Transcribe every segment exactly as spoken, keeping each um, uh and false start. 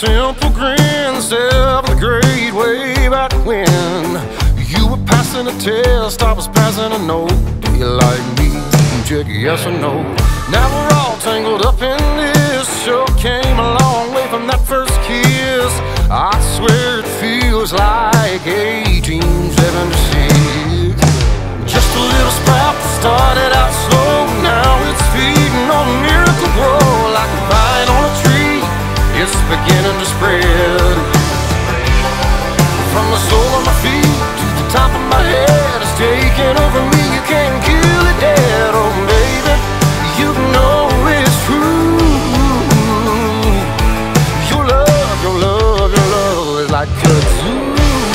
simple grin, self the great way back when you were passing a test, I was passing a note. Do you like me? Check yes or no. Now we're all tangled up in this. Sure came a long way from that first kiss. I swear it feels like eighteen seventy-six. Just a little sprout that started out slow. Now it's feeding on miracle grow. Like a vine on a tree, it's beginning to spread. From the sole of my feet to the top of my head, it's taking over me. You can't kill it dead. Oh baby, you know it's true. Your love, your love, your love is like kudzu.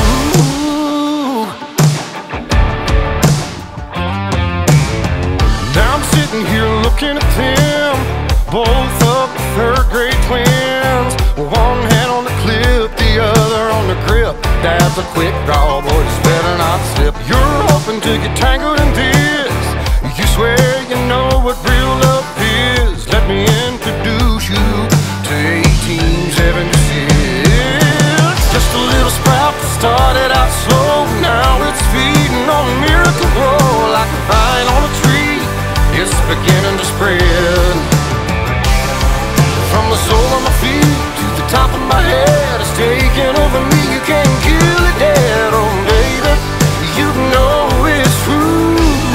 Now I'm sitting here looking at them, both of the third grade twins. One hand on the clip, the other on the grip. Dad's a quick draw, boy, just better not slip. You're hoping to get tangled in this. You swear you know what real love is. Let me introduce you to eighteen seventy-six. Just a little sprout that started out slow. Now it's feeding on miracle grow. Like a vine on a tree, it's beginning to spread. From the sole of my feet to the top of my head, it's taking over me. You can't kill it dead. Oh baby, you know it's true.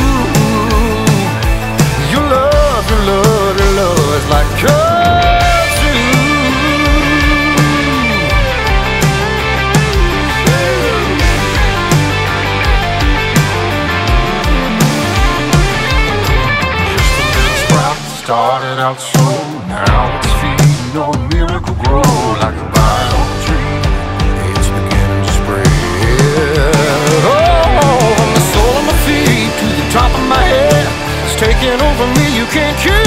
Your love, your love, your love is like kudzu. Just a little sprout that started out slow. Now it's feeding on miracle grow. Like a vine on a tree, it's beginning to spread. Oh, from the sole of my feet to the top of my head, it's taking over me. You can't kill